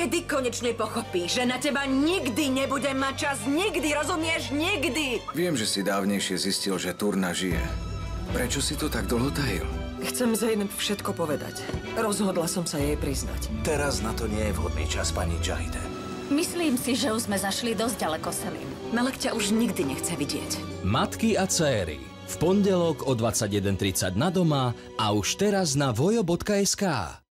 Kedy konečne pochopíš, že na teba nikdy nebudem mať čas? Nikdy, rozumieš? Nikdy! Viem, že si dávnejšie zistil, že Turna žije. Prečo si to tak dlho tajil? Chcem Zeynep všetko povedať. Rozhodla som sa jej priznať. Teraz na to nie je vhodný čas, pani Jahide. Myslím si, že už sme zašli dosť ďaleko, Selim. Malek ťa už nikdy nechce vidieť. Matky a céry. V pondelok o 21:30 na Doma a už teraz na vojo.sk.